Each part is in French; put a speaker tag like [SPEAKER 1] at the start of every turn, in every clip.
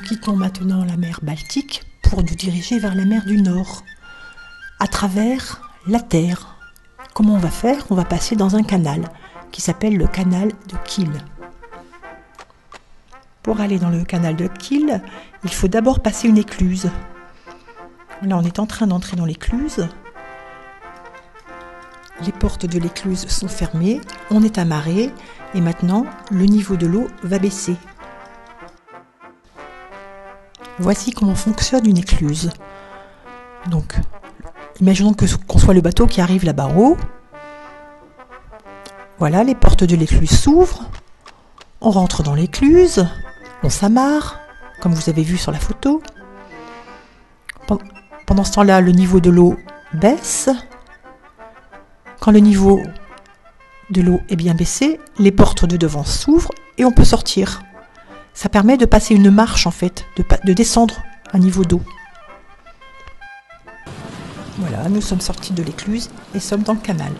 [SPEAKER 1] quittons maintenant la mer Baltique pour nous diriger vers la mer du Nord, à travers la Terre. Comment on va faire? On va passer dans un canal qui s'appelle le canal de Kiel. Pour aller dans le canal de Kiel, il faut d'abord passer une écluse. Là, on est en train d'entrer dans l'écluse. Les portes de l'écluse sont fermées, on est amarré et maintenant le niveau de l'eau va baisser. Voici comment fonctionne une écluse. Donc, imaginons qu'on soit le bateau qui arrive là-bas en haut. Voilà, les portes de l'écluse s'ouvrent. On rentre dans l'écluse, on s'amarre, comme vous avez vu sur la photo. Pendant ce temps-là, le niveau de l'eau baisse. Quand le niveau de l'eau est bien baissé, les portes de devant s'ouvrent et on peut sortir. Ça permet de passer une marche en fait, de descendre un niveau d'eau. Voilà, nous sommes sortis de l'écluse et sommes dans le canal.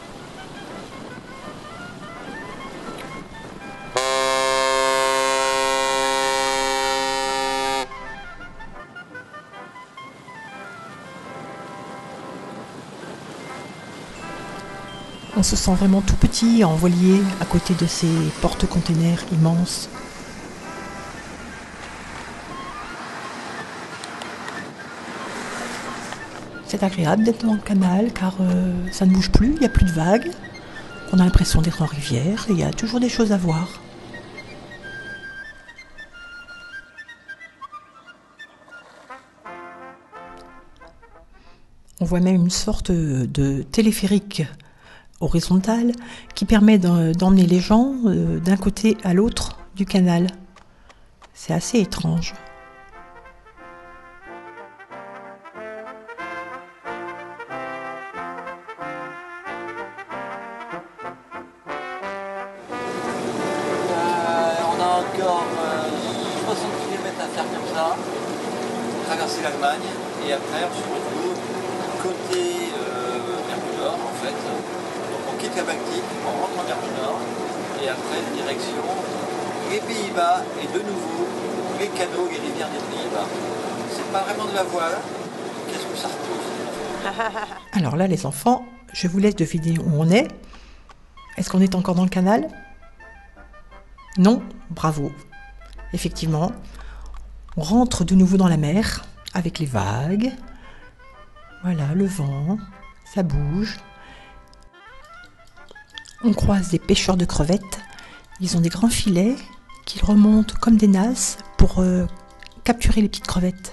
[SPEAKER 1] On se sent vraiment tout petit en voilier à côté de ces porte-containers immenses. C'est agréable d'être dans le canal car ça ne bouge plus, il n'y a plus de vagues. On a l'impression d'être en rivière et il y a toujours des choses à voir. On voit même une sorte de téléphérique horizontal qui permet d'emmener les gens d'un côté à l'autre du canal. C'est assez étrange.
[SPEAKER 2] On a encore 60 km à faire comme ça, traverser l'Allemagne et après on se retrouve côté mer du Nord en fait. Donc on quitte la Baltique, on rentre en mer du Nord et après direction les Pays-Bas et de nouveau les canaux, les rivières des Pays-Bas. C'est pas vraiment de la voile, qu'est-ce que ça repose?
[SPEAKER 1] Alors là les enfants, je vous laisse deviner où on est. Est-ce qu'on est encore dans le canal? Non, bravo. Effectivement, on rentre de nouveau dans la mer avec les vagues. Voilà, le vent, ça bouge. On croise des pêcheurs de crevettes. Ils ont des grands filets qu'ils remontent comme des nasses pour capturer les petites crevettes.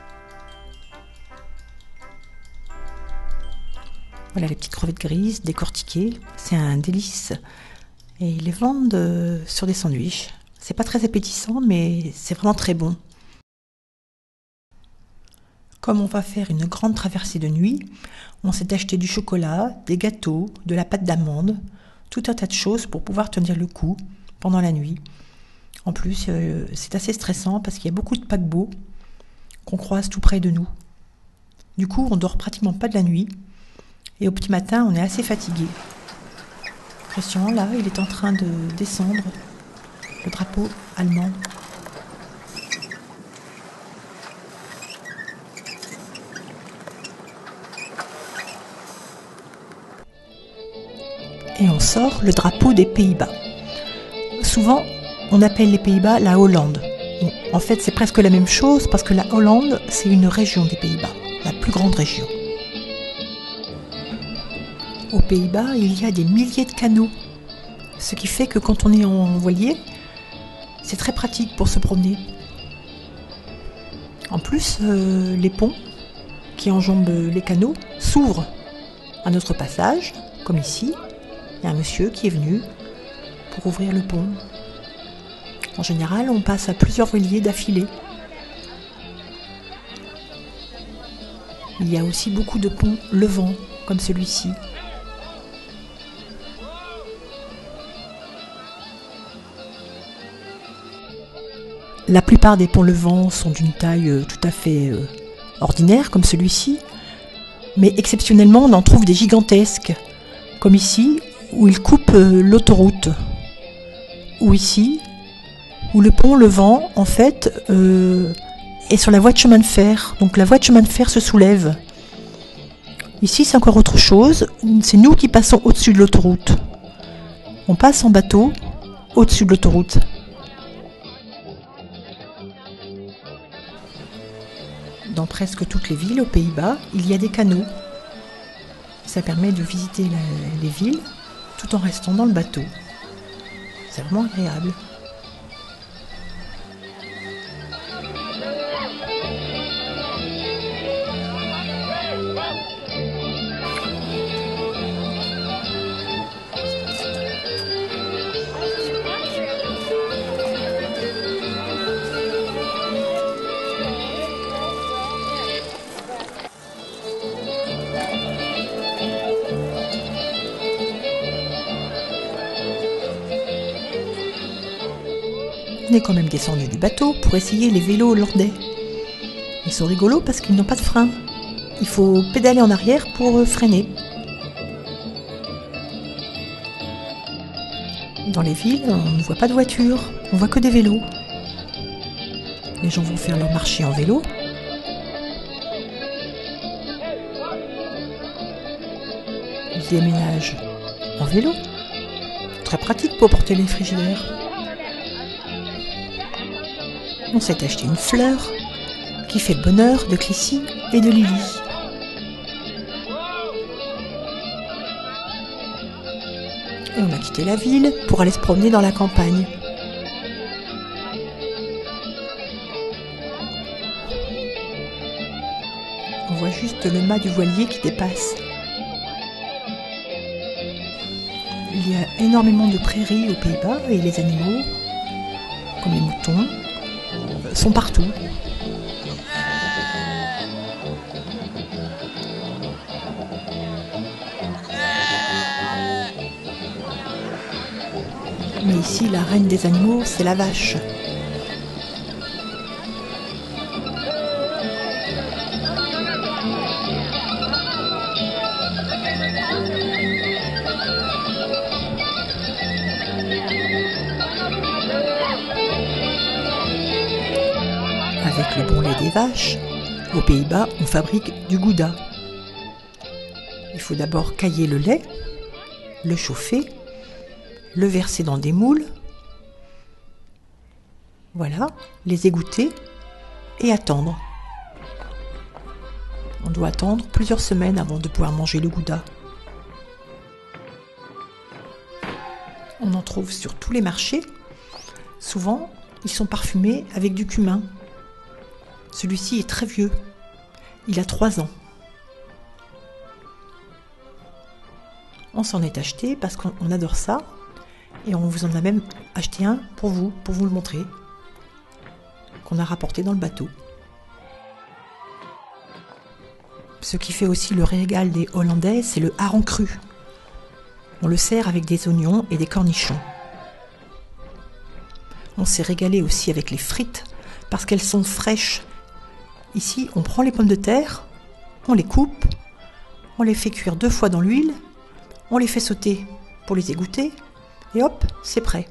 [SPEAKER 1] Voilà les petites crevettes grises, décortiquées. C'est un délice. Et ils les vendent sur des sandwichs. C'est pas très appétissant, mais c'est vraiment très bon. Comme on va faire une grande traversée de nuit, on s'est acheté du chocolat, des gâteaux, de la pâte d'amande, tout un tas de choses pour pouvoir tenir le coup pendant la nuit. En plus, c'est assez stressant parce qu'il y a beaucoup de paquebots qu'on croise tout près de nous. Du coup, on dort pratiquement pas de la nuit. Et au petit matin, on est assez fatigué. Christian, là, il est en train de descendre le drapeau allemand. Et on sort le drapeau des Pays-Bas. Souvent, on appelle les Pays-Bas la Hollande. Bon, en fait, c'est presque la même chose parce que la Hollande, c'est une région des Pays-Bas, la plus grande région. Aux Pays-Bas, il y a des milliers de canaux. Ce qui fait que quand on est en voilier, c'est très pratique pour se promener. En plus, les ponts qui enjambent les canaux s'ouvrent à notre passage, comme ici. Il y a un monsieur qui est venu pour ouvrir le pont. En général, on passe à plusieurs voiliers d'affilée. Il y a aussi beaucoup de ponts levants, comme celui-ci. La plupart des ponts levants sont d'une taille tout à fait ordinaire, comme celui-ci. Mais exceptionnellement, on en trouve des gigantesques, comme ici, où ils coupent l'autoroute. Ou ici, où le pont levant, en fait, est sur la voie de chemin de fer. Donc la voie de chemin de fer se soulève. Ici, c'est encore autre chose. C'est nous qui passons au-dessus de l'autoroute. On passe en bateau au-dessus de l'autoroute. Dans presque toutes les villes aux Pays-Bas, il y a des canaux. Ça permet de visiter les villes tout en restant dans le bateau. C'est vraiment agréable. On est quand même descendu du bateau pour essayer les vélos hollandais. Ils sont rigolos parce qu'ils n'ont pas de frein. Il faut pédaler en arrière pour freiner. Dans les villes, on ne voit pas de voitures, on voit que des vélos. Les gens vont faire leur marché en vélo. Ils déménagent en vélo. Très pratique pour porter les frigidaires. On s'est acheté une fleur qui fait le bonheur de Clécy et de Lily. Et on a quitté la ville pour aller se promener dans la campagne. On voit juste le mât du voilier qui dépasse. Il y a énormément de prairies aux Pays-Bas et les animaux, comme les moutons, sont partout. Mais ici, la reine des animaux, c'est la vache. Avec le bon lait des vaches, aux Pays-Bas, on fabrique du gouda. Il faut d'abord cailler le lait, le chauffer, le verser dans des moules, voilà, les égoutter et attendre. On doit attendre plusieurs semaines avant de pouvoir manger le gouda. On en trouve sur tous les marchés. Souvent, ils sont parfumés avec du cumin. Celui-ci est très vieux. Il a 3 ans. On s'en est acheté parce qu'on adore ça. Et on vous en a même acheté un pour vous le montrer. Qu'on a rapporté dans le bateau. Ce qui fait aussi le régal des Hollandais, c'est le hareng cru. On le sert avec des oignons et des cornichons. On s'est régalé aussi avec les frites parce qu'elles sont fraîches. Ici, on prend les pommes de terre, on les coupe, on les fait cuire 2 fois dans l'huile, on les fait sauter pour les égoutter, et hop, c'est prêt.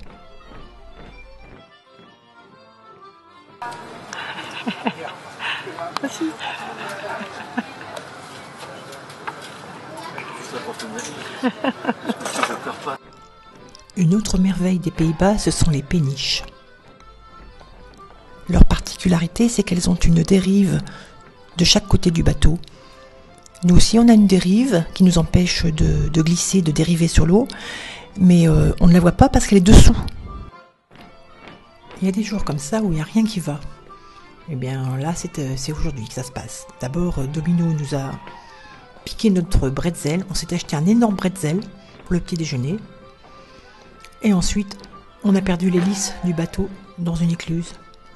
[SPEAKER 1] Une autre merveille des Pays-Bas, ce sont les péniches. Leur particularité, c'est qu'elles ont une dérive de chaque côté du bateau. Nous aussi, on a une dérive qui nous empêche de glisser, de dériver sur l'eau, mais on ne la voit pas parce qu'elle est dessous. Il y a des jours comme ça où il n'y a rien qui va. Eh bien là, c'est aujourd'hui que ça se passe. D'abord, Domino nous a piqué notre bretzel. On s'est acheté un énorme bretzel pour le petit déjeuner. Et ensuite, on a perdu l'hélice du bateau dans une écluse.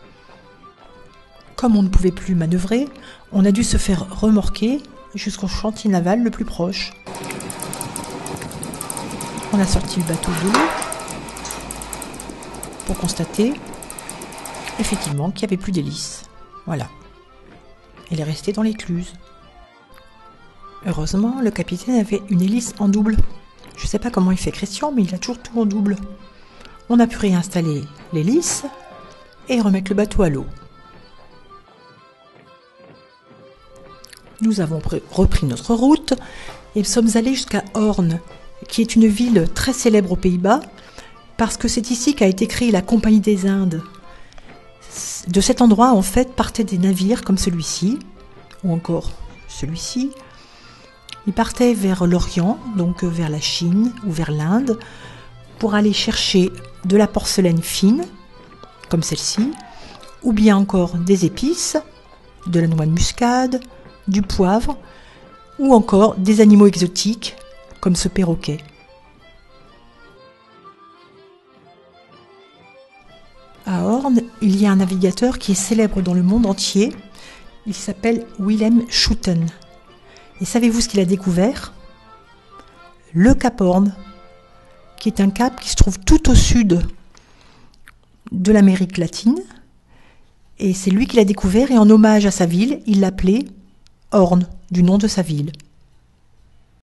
[SPEAKER 1] Comme on ne pouvait plus manœuvrer, on a dû se faire remorquer jusqu'au chantier naval le plus proche. On a sorti le bateau de l'eau pour constater effectivement qu'il n'y avait plus d'hélice. Voilà. Elle est restée dans l'écluse. Heureusement, le capitaine avait une hélice en double. Je ne sais pas comment il fait Christian, mais il a toujours tout en double. On a pu réinstaller l'hélice et remettre le bateau à l'eau. Nous avons repris notre route et sommes allés jusqu'à Hoorn, qui est une ville très célèbre aux Pays-Bas, parce que c'est ici qu'a été créée la Compagnie des Indes. De cet endroit, en fait, partaient des navires comme celui-ci, ou encore celui-ci. Ils partaient vers l'Orient, donc vers la Chine ou vers l'Inde, pour aller chercher de la porcelaine fine, comme celle-ci, ou bien encore des épices, de la noix de muscade, du poivre, ou encore des animaux exotiques, comme ce perroquet. À Hoorn, il y a un navigateur qui est célèbre dans le monde entier. Il s'appelle Willem Schouten. Et savez-vous ce qu'il a découvert ? Le Cap Horn, qui est un cap qui se trouve tout au sud de l'Amérique latine. Et c'est lui qui l'a découvert, et en hommage à sa ville, il l'appelait Horn, du nom de sa ville.